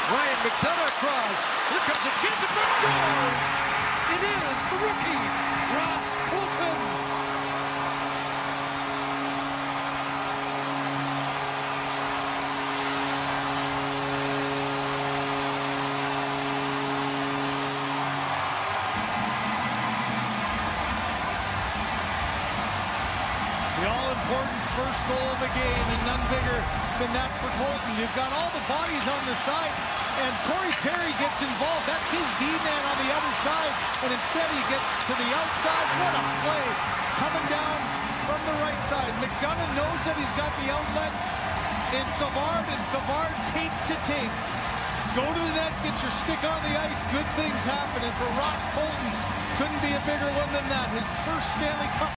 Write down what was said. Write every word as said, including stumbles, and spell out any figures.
Ryan McDonough across. Here comes a chance to first scores. It is the rookie, Ross Colton. The all-important first goal of the game, and none bigger than that for Colton. You've got all the bodies on the side, and Corey Perry gets involved. That's his D-man on the other side, and instead he gets to the outside. What a play coming down from the right side. McDonough knows that he's got the outlet in Savard, and Savard tape to tape. Go to the net, get your stick on the ice, good things happen. And for Ross Colton, couldn't be a bigger one than that. His first Stanley Cup.